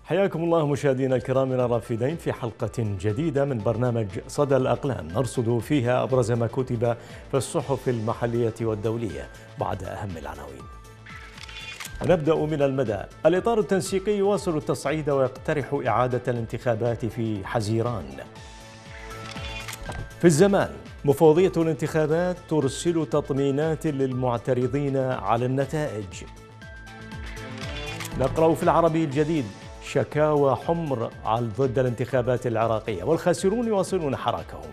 حياكم الله مشاهدينا الكرام الرافدين في حلقة جديدة من برنامج صدى الأقلام نرصد فيها أبرز ما كتب في الصحف المحلية والدولية بعد أهم العناوين. نبدأ من المدى. الإطار التنسيقي يواصل التصعيد ويقترح إعادة الانتخابات في حزيران. في الزمان، مفوضية الانتخابات ترسل تطمينات للمعترضين على النتائج. نقرأ في العربي الجديد: شكاوى حمر ضد الانتخابات العراقية والخاسرون يواصلون حراكهم.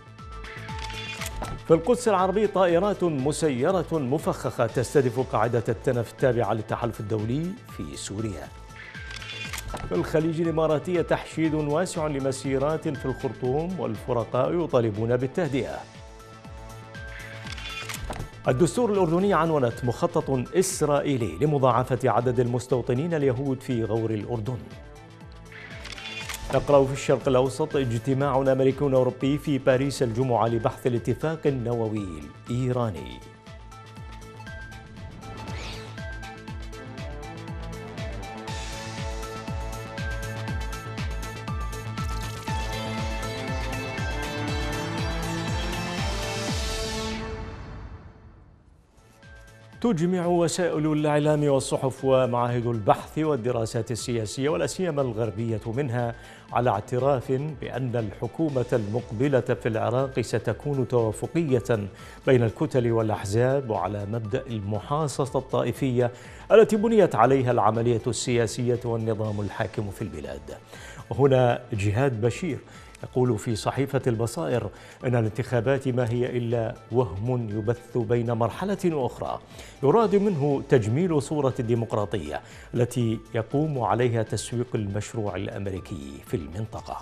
في القدس العربي، طائرات مسيرة مفخخة تستهدف قاعدة التنف التابعة للتحالف الدولي في سوريا. في الخليج الإماراتي، تحشيد واسع لمسيرات في الخرطوم والفرقاء يطالبون بالتهدئة. الدستور الأردني عنونت مخطط إسرائيلي لمضاعفة عدد المستوطنين اليهود في غور الأردن. نقرأ في الشرق الأوسط: اجتماع أمريكي أوروبي في باريس الجمعة لبحث الاتفاق النووي الإيراني. تجمع وسائل الإعلام والصحف ومعاهد البحث والدراسات السياسية ولا سيما الغربية منها على اعتراف بأن الحكومة المقبلة في العراق ستكون توافقية بين الكتل والأحزاب وعلى مبدأ المحاصصة الطائفية التي بنيت عليها العملية السياسية والنظام الحاكم في البلاد. وهنا جهاد بشير يقول في صحيفة البصائر أن الانتخابات ما هي إلا وهم يبث بين مرحلة وأخرى يراد منه تجميل صورة الديمقراطية التي يقوم عليها تسويق المشروع الأمريكي في المنطقة.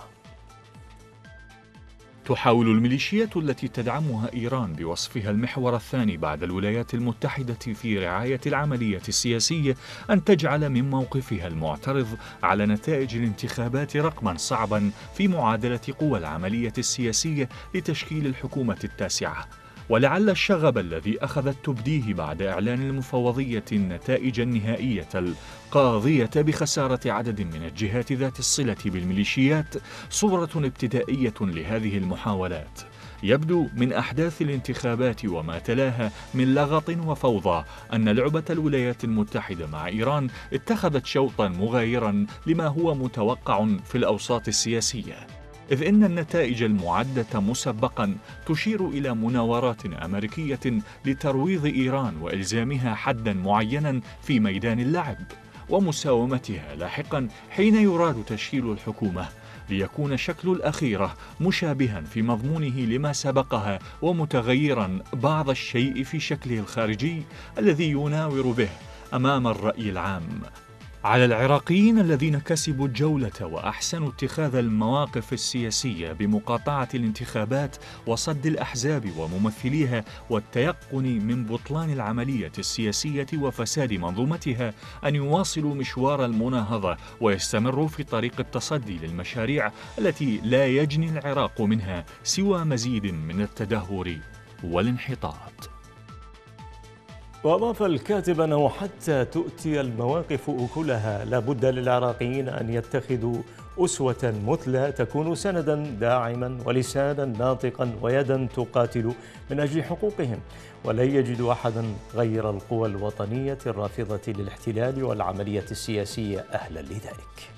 تحاول الميليشيات التي تدعمها إيران بوصفها المحور الثاني بعد الولايات المتحدة في رعاية العملية السياسية أن تجعل من موقفها المعترض على نتائج الانتخابات رقما صعبا في معادلة قوى العملية السياسية لتشكيل الحكومة التاسعة. ولعل الشغب الذي أخذت تبديه بعد إعلان المفوضية النتائج النهائية القاضية بخسارة عدد من الجهات ذات الصلة بالميليشيات صورة ابتدائية لهذه المحاولات. يبدو من أحداث الانتخابات وما تلاها من لغط وفوضى أن لعبة الولايات المتحدة مع إيران اتخذت شوطا مغايرا لما هو متوقع في الأوساط السياسية، إذ إن النتائج المعدة مسبقا تشير إلى مناورات أمريكية لترويض إيران وإلزامها حدا معينا في ميدان اللعب ومساومتها لاحقا حين يراد تشكيل الحكومة، ليكون شكل الأخيرة مشابها في مضمونه لما سبقها ومتغيرا بعض الشيء في شكله الخارجي الذي يناور به أمام الرأي العام. على العراقيين الذين كسبوا الجولة وأحسنوا اتخاذ المواقف السياسية بمقاطعة الانتخابات وصد الأحزاب وممثليها والتيقن من بطلان العملية السياسية وفساد منظومتها أن يواصلوا مشوار المناهضة ويستمروا في طريق التصدي للمشاريع التي لا يجني العراق منها سوى مزيد من التدهور والانحطاط. وأضاف الكاتب أنه حتى تؤتي المواقف أكلها لابد للعراقيين أن يتخذوا أسوة مثلى تكون سندا داعما ولسانا ناطقا ويدا تقاتل من أجل حقوقهم، ولن يجدوا أحدا غير القوى الوطنية الرافضة للاحتلال والعملية السياسية أهلا لذلك.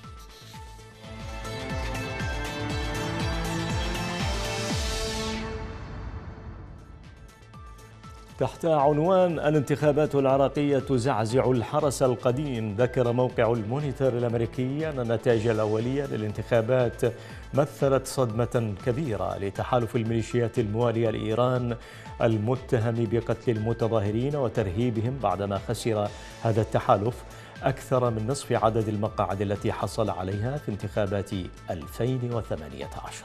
تحت عنوان الانتخابات العراقية تزعزع الحرس القديم، ذكر موقع المونيتور الأمريكي أن النتائج الأولية للانتخابات مثلت صدمة كبيرة لتحالف الميليشيات الموالية لإيران المتهم بقتل المتظاهرين وترهيبهم بعدما خسر هذا التحالف أكثر من نصف عدد المقاعد التي حصل عليها في انتخابات 2018.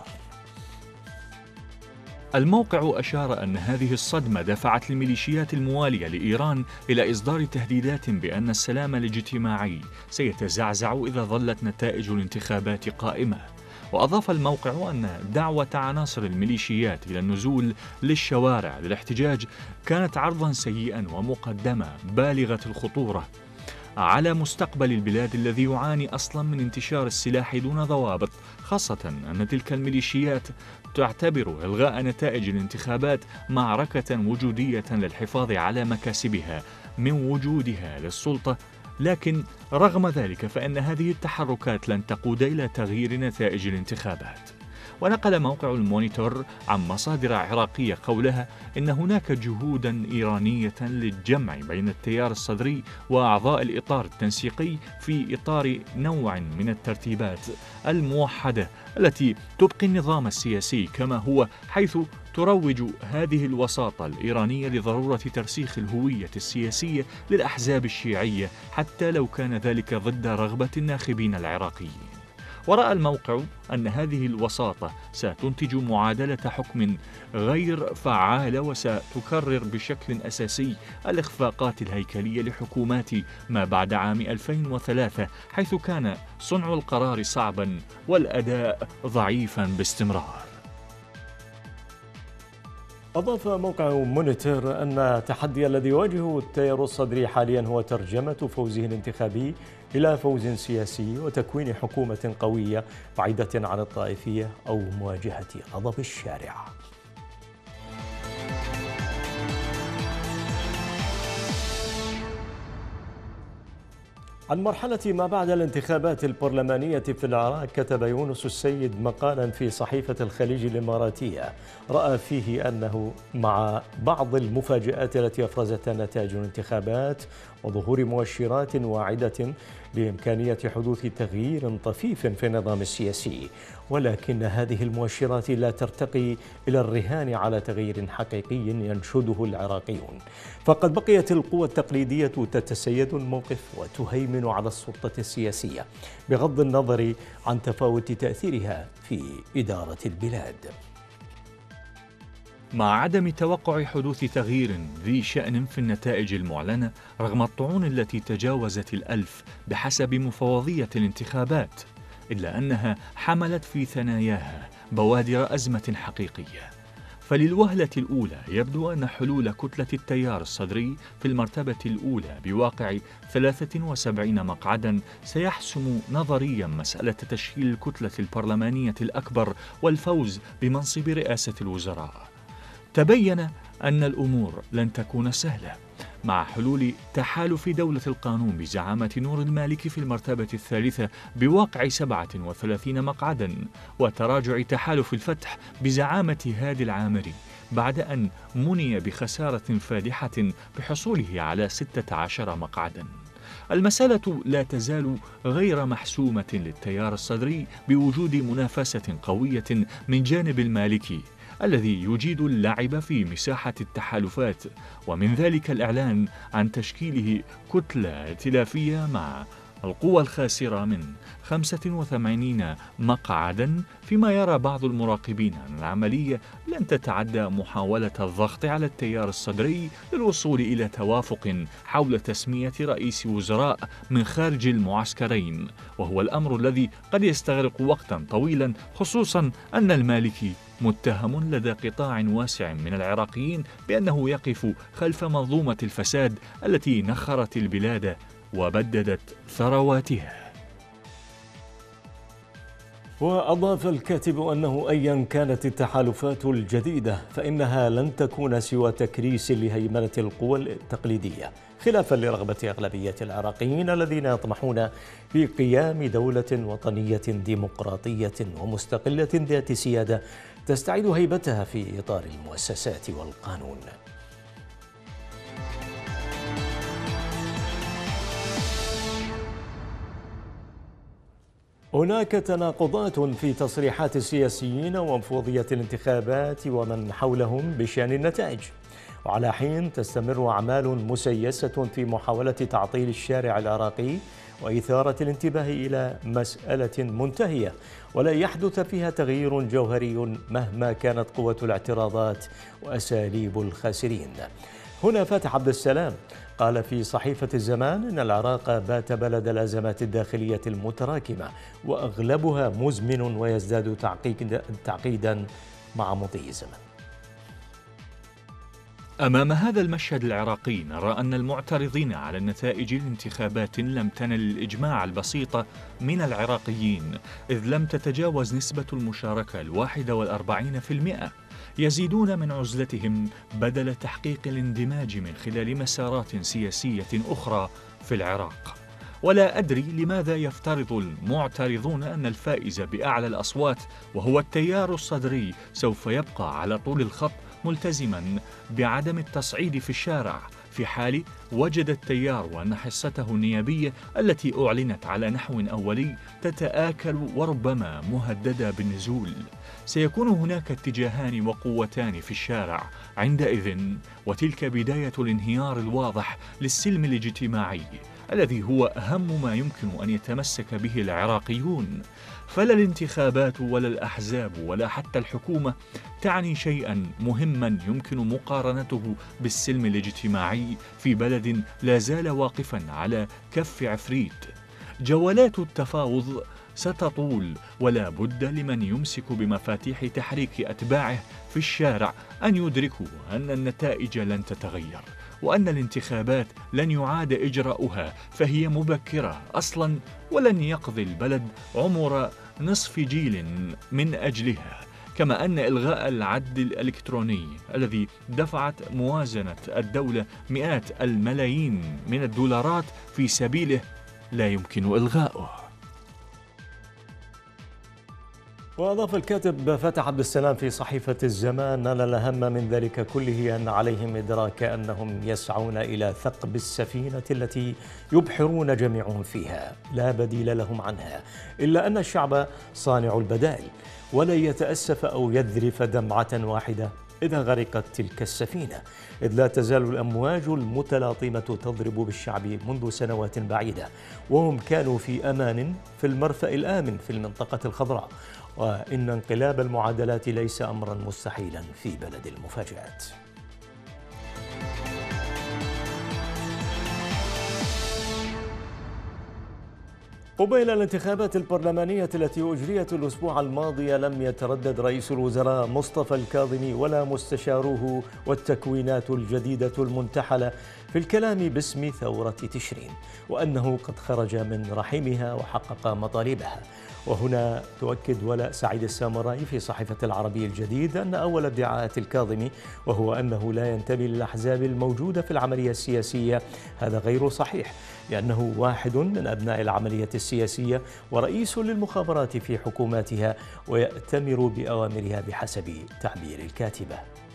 الموقع أشار أن هذه الصدمة دفعت الميليشيات الموالية لإيران إلى إصدار تهديدات بأن السلام الاجتماعي سيتزعزع إذا ظلت نتائج الانتخابات قائمة. وأضاف الموقع أن دعوة عناصر الميليشيات إلى النزول للشوارع للاحتجاج كانت عرضا سيئا ومقدمة بالغة الخطورة، على مستقبل البلاد الذي يعاني أصلا من انتشار السلاح دون ضوابط، خاصة أن تلك الميليشيات تعتبر إلغاء نتائج الانتخابات معركة وجودية للحفاظ على مكاسبها من وجودها للسلطة. لكن رغم ذلك فإن هذه التحركات لن تقود إلى تغيير نتائج الانتخابات. ونقل موقع المونيتور عن مصادر عراقية قولها إن هناك جهودا إيرانية للجمع بين التيار الصدري وأعضاء الإطار التنسيقي في إطار نوع من الترتيبات الموحدة التي تبقي النظام السياسي كما هو، حيث تروج هذه الوساطة الإيرانية لضرورة ترسيخ الهوية السياسية للأحزاب الشيعية حتى لو كان ذلك ضد رغبة الناخبين العراقيين. ورأى الموقع أن هذه الوساطة ستنتج معادلة حكم غير فعالة وستكرر بشكل أساسي الإخفاقات الهيكلية لحكومات ما بعد عام 2003، حيث كان صنع القرار صعبا والأداء ضعيفا باستمرار. أضاف موقع مونيتور أن التحدي الذي يواجهه التيار الصدري حاليا هو ترجمة فوزه الانتخابي إلى فوز سياسي وتكوين حكومة قوية بعيدة عن الطائفية أو مواجهة غضب الشارع. عن مرحلة ما بعد الانتخابات البرلمانية في العراق كتب يونس السيد مقالا في صحيفة الخليج الإماراتية رأى فيه أنه مع بعض المفاجآت التي أفرزتها نتائج الانتخابات وظهور مؤشرات واعدة بإمكانية حدوث تغيير طفيف في النظام السياسي، ولكن هذه المؤشرات لا ترتقي إلى الرهان على تغيير حقيقي ينشده العراقيون، فقد بقيت القوى التقليدية تتسيد الموقف وتهيمن على السلطة السياسية بغض النظر عن تفاوت تأثيرها في إدارة البلاد. مع عدم توقع حدوث تغيير ذي شأن في النتائج المعلنة رغم الطعون التي تجاوزت 1000 بحسب مفوضية الانتخابات، إلا أنها حملت في ثناياها بوادر أزمة حقيقية. فللوهلة الأولى يبدو أن حلول كتلة التيار الصدري في المرتبة الأولى بواقع 73 مقعدا سيحسم نظريا مسألة تشكيل الكتلة البرلمانية الأكبر والفوز بمنصب رئاسة الوزراء. تبين أن الأمور لن تكون سهلة مع حلول تحالف دولة القانون بزعامة نور المالكي في المرتبة الثالثة بواقع 37 مقعدا، وتراجع تحالف الفتح بزعامة هادي العامري بعد أن مني بخسارة فادحة بحصوله على 16 مقعدا. المسألة لا تزال غير محسومة للتيار الصدري بوجود منافسة قوية من جانب المالكي الذي يجيد اللعب في مساحة التحالفات، ومن ذلك الإعلان عن تشكيله كتلة ائتلافية مع القوى الخاسرة من 85 مقعدا، فيما يرى بعض المراقبين أن العملية لن تتعدى محاولة الضغط على التيار الصدري للوصول إلى توافق حول تسمية رئيس وزراء من خارج المعسكرين، وهو الأمر الذي قد يستغرق وقتا طويلا، خصوصا أن المالكي متهم لدى قطاع واسع من العراقيين بأنه يقف خلف منظومة الفساد التي نخرت البلاد وبددت ثرواتها. وأضاف الكاتب أنه أيا كانت التحالفات الجديدة فإنها لن تكون سوى تكريس لهيمنة القوى التقليدية، خلافا لرغبة أغلبية العراقيين الذين يطمحون في قيام دولة وطنية ديمقراطية ومستقلة ذات سيادة تستعيد هيبتها في إطار المؤسسات والقانون. هناك تناقضات في تصريحات السياسيين ومفوضية الانتخابات ومن حولهم بشأن النتائج، وعلى حين تستمر أعمال مسيسة في محاولة تعطيل الشارع العراقي وإثارة الانتباه إلى مسألة منتهية ولا يحدث فيها تغيير جوهري مهما كانت قوة الاعتراضات وأساليب الخاسرين. هنا فاتح عبد السلام قال في صحيفة الزمان إن العراق بات بلد الأزمات الداخلية المتراكمة وأغلبها مزمن ويزداد تعقيدا مع مضي الزمن. أمام هذا المشهد العراقي نرى أن المعترضين على نتائج الانتخابات لم تنل الإجماع البسيط من العراقيين، إذ لم تتجاوز نسبة المشاركة 41%. يزيدون من عزلتهم بدل تحقيق الاندماج من خلال مسارات سياسية أخرى في العراق. ولا أدري لماذا يفترض المعترضون أن الفائز بأعلى الأصوات وهو التيار الصدري سوف يبقى على طول الخط ملتزما بعدم التصعيد في الشارع، في حال وجد التيار وأن حصته النيابية التي أعلنت على نحو أولي تتآكل وربما مهددة بالنزول. سيكون هناك اتجاهان وقوتان في الشارع عندئذ، وتلك بداية الانهيار الواضح للسلم الاجتماعي الذي هو أهم ما يمكن أن يتمسك به العراقيون. فلا الانتخابات ولا الأحزاب ولا حتى الحكومة تعني شيئا مهما يمكن مقارنته بالسلم الاجتماعي في بلد لا زال واقفا على كف عفريت. جولات التفاوض ستطول، ولا بد لمن يمسك بمفاتيح تحريك أتباعه في الشارع أن يدركوا أن النتائج لن تتغير، وأن الانتخابات لن يعاد إجراؤها، فهي مبكرة أصلا ولن يقضي البلد عمر نصف جيل من أجلها. كما أن إلغاء العد الإلكتروني الذي دفعت موازنة الدولة مئات الملايين من الدولارات في سبيله لا يمكن إلغاؤه. وأضاف الكاتب فتح عبد السلام في صحيفة الزمان أن الأهم من ذلك كله أن عليهم إدراك أنهم يسعون إلى ثقب السفينة التي يبحرون جميعهم فيها، لا بديل لهم عنها إلا أن الشعب صانع البدائل، ولن يتأسف أو يذرف دمعة واحدة إذا غرقت تلك السفينة، إذ لا تزال الأمواج المتلاطمة تضرب بالشعب منذ سنوات بعيدة، وهم كانوا في أمان في المرفأ الآمن في المنطقة الخضراء. وإن انقلاب المعادلات ليس أمرا مستحيلا في بلد المفاجآت. قبيل الانتخابات البرلمانية التي أجريت الأسبوع الماضي لم يتردد رئيس الوزراء مصطفى الكاظمي ولا مستشاروه والتكوينات الجديدة المنتحلة في الكلام باسم ثورة تشرين، وأنه قد خرج من رحمها وحقق مطالبها. وهنا تؤكد ولاء سعيد السامرائي في صحيفة العربي الجديد أن أول ادعاءات الكاظمي، وهو أنه لا ينتمي للأحزاب الموجودة في العملية السياسية، هذا غير صحيح، لأنه واحد من أبناء العملية السياسية ورئيس للمخابرات في حكوماتها، ويأتمر بأوامرها بحسب تعبير الكاتبة.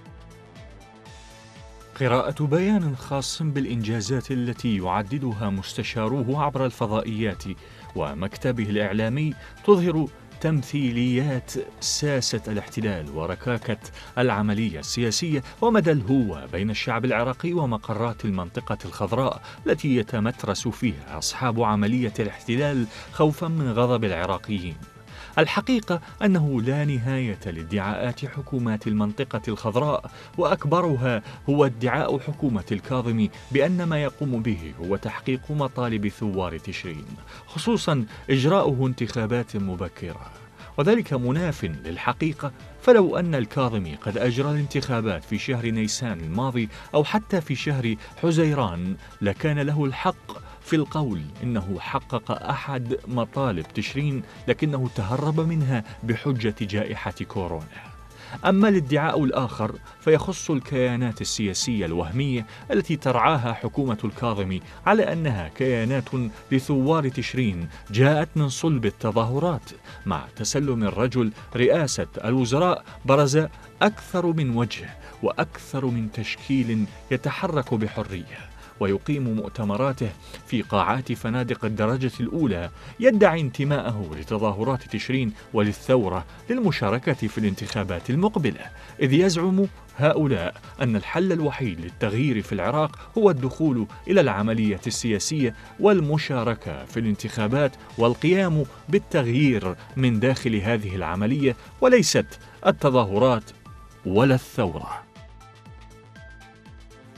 قراءة بيان خاص بالإنجازات التي يعددها مستشاروه عبر الفضائيات ومكتبه الإعلامي تظهر تمثيليات ساسة الاحتلال وركاكة العملية السياسية ومدى الهوة بين الشعب العراقي ومقرات المنطقة الخضراء التي يتمترس فيها أصحاب عملية الاحتلال خوفا من غضب العراقيين. الحقيقة أنه لا نهاية لادعاءات حكومات المنطقة الخضراء، وأكبرها هو ادعاء حكومة الكاظمي بأن ما يقوم به هو تحقيق مطالب ثوار تشرين، خصوصا إجراؤه انتخابات مبكرة، وذلك مناف للحقيقة. فلو أن الكاظمي قد أجرى الانتخابات في شهر نيسان الماضي أو حتى في شهر حزيران لكان له الحق في القول إنه حقق أحد مطالب تشرين، لكنه تهرب منها بحجة جائحة كورونا. أما الادعاء الآخر فيخص الكيانات السياسية الوهمية التي ترعاها حكومة الكاظمي على أنها كيانات لثوار تشرين جاءت من صلب التظاهرات. مع تسلم الرجل رئاسة الوزراء برز أكثر من وجه وأكثر من تشكيل يتحرك بحرية، ويقيم مؤتمراته في قاعات فنادق الدرجة الأولى، يدعي انتماءه لتظاهرات تشرين وللثورة للمشاركة في الانتخابات المقبلة، إذ يزعم هؤلاء أن الحل الوحيد للتغيير في العراق هو الدخول إلى العملية السياسية والمشاركة في الانتخابات والقيام بالتغيير من داخل هذه العملية، وليست التظاهرات ولا الثورة.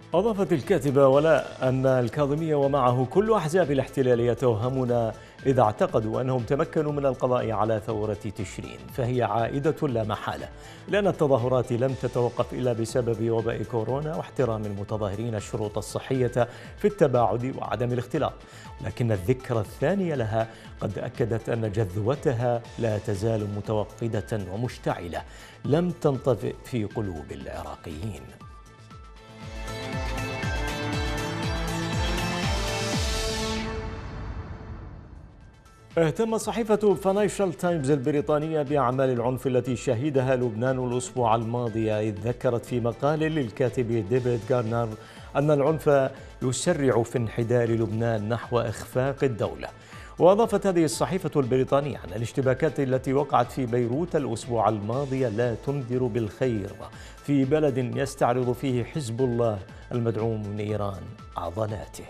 أضافت الكاتبة ولاء أن الكاظمية ومعه كل أحزاب الاحتلال يتوهمون إذا اعتقدوا أنهم تمكنوا من القضاء على ثورة تشرين، فهي عائدة لا محالة، لأن التظاهرات لم تتوقف إلا بسبب وباء كورونا واحترام المتظاهرين الشروط الصحية في التباعد وعدم الاختلاط. لكن الذكرى الثانية لها قد أكدت أن جذوتها لا تزال متوقدة ومشتعلة لم تنطفئ في قلوب العراقيين. اهتم صحيفة فاينانشال تايمز البريطانية بأعمال العنف التي شهدها لبنان الأسبوع الماضي، إذ ذكرت في مقال للكاتب ديفيد غارنر أن العنف يسرع في انحدار لبنان نحو إخفاق الدولة. وأضافت هذه الصحيفة البريطانية أن الاشتباكات التي وقعت في بيروت الأسبوع الماضي لا تنذر بالخير في بلد يستعرض فيه حزب الله المدعوم من إيران عضلاته.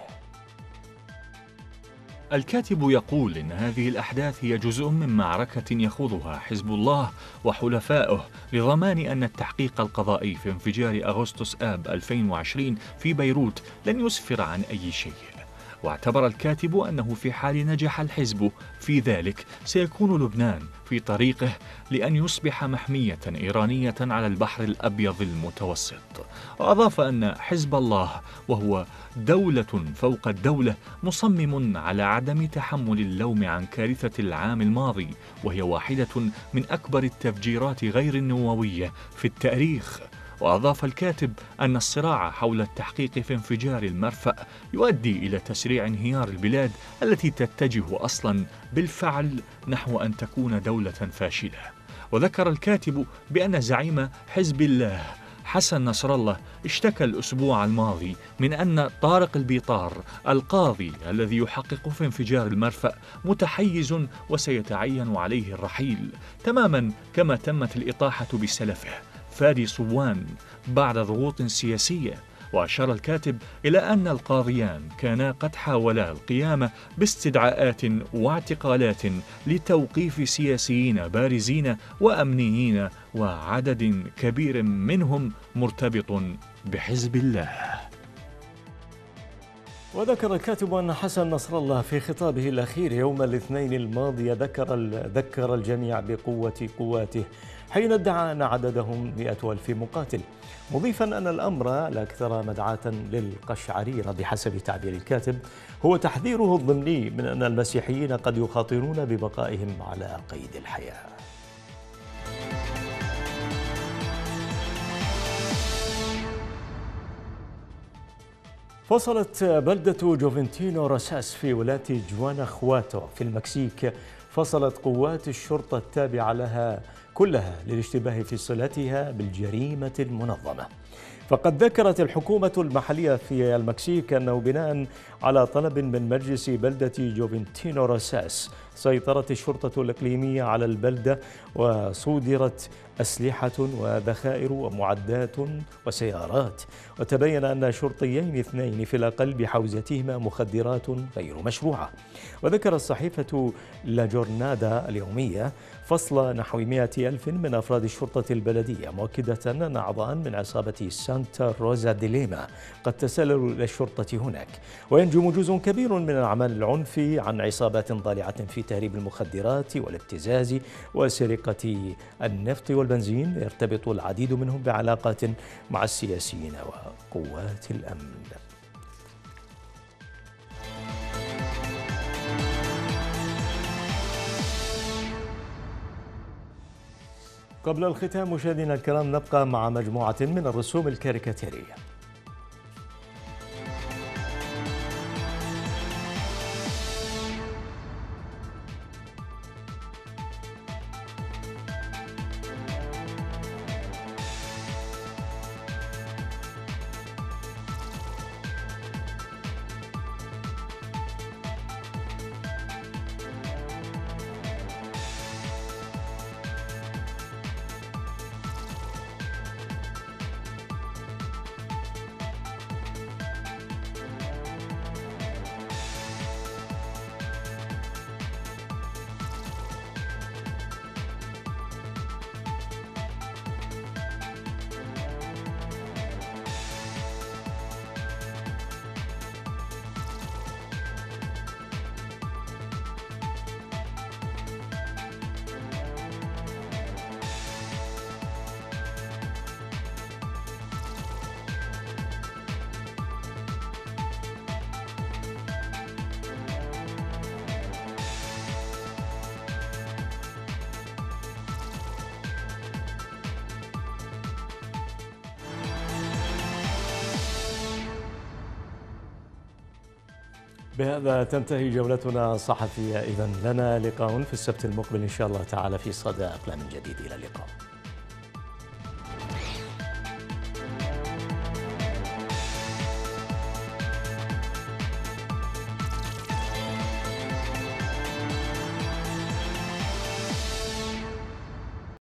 الكاتب يقول إن هذه الأحداث هي جزء من معركة يخوضها حزب الله وحلفائه لضمان أن التحقيق القضائي في انفجار أغسطس آب 2020 في بيروت لن يسفر عن أي شيء. واعتبر الكاتب أنه في حال نجح الحزب في ذلك سيكون لبنان في طريقه لأن يصبح محمية إيرانية على البحر الأبيض المتوسط. وأضاف أن حزب الله وهو دولة فوق الدولة مصمم على عدم تحمل اللوم عن كارثة العام الماضي، وهي واحدة من أكبر التفجيرات غير النووية في التاريخ. وأضاف الكاتب أن الصراع حول التحقيق في انفجار المرفأ يؤدي إلى تسريع انهيار البلاد التي تتجه أصلا بالفعل نحو أن تكون دولة فاشلة. وذكر الكاتب بأن زعيم حزب الله حسن نصر الله اشتكى الأسبوع الماضي من أن طارق البيطار القاضي الذي يحقق في انفجار المرفأ متحيز وسيتعين عليه الرحيل، تماما كما تمت الإطاحة بسلفه فادي صوان بعد ضغوط سياسية. وأشار الكاتب إلى أن القاضيان كانا قد حاولا القيام باستدعاءات واعتقالات لتوقيف سياسيين بارزين وأمنيين، وعدد كبير منهم مرتبط بحزب الله. وذكر الكاتب أن حسن نصر الله في خطابه الأخير يوم الاثنين الماضي ذكر الجميع بقوة قواته حين ادعى أن عددهم 100,000 مقاتل، مضيفا أن الأمر الأكثر مدعاة للقشعريرة بحسب تعبير الكاتب هو تحذيره الضمني من أن المسيحيين قد يخاطرون ببقائهم على قيد الحياة. فصلت بلدة جوفنتينو روساس في ولاية جواناخواتو في المكسيك قوات الشرطة التابعة لها كلها للاشتباه في صلتها بالجريمة المنظمة. فقد ذكرت الحكومة المحلية في المكسيك أنه بناء على طلب من مجلس بلدة جوفنتينو روساس سيطرت الشرطة الإقليمية على البلدة وصودرت أسلحة وذخائر ومعدات وسيارات، وتبين أن شرطيين اثنين في الأقل بحوزتهما مخدرات غير مشروعة. وذكر الصحيفة لا جورنادا اليومية فصل نحو 100,000 من أفراد الشرطة البلدية، مؤكدة أن أعضاء من عصابة سانتا روزا دي ليما قد تسللوا إلى الشرطة هناك. وينجم جزء كبير من أعمال العنف عن عصابات ضالعة في تهريب المخدرات والابتزاز وسرقة النفط والبنزين، يرتبط العديد منهم بعلاقات مع السياسيين وقوات الأمن. قبل الختام مشاهدينا الكرام نبقى مع مجموعة من الرسوم الكاريكاتيرية. بهذا تنتهي جولتنا الصحفية. إذن لنا لقاء في السبت المقبل إن شاء الله تعالى في صدى أقلام جديد. إلى اللقاء.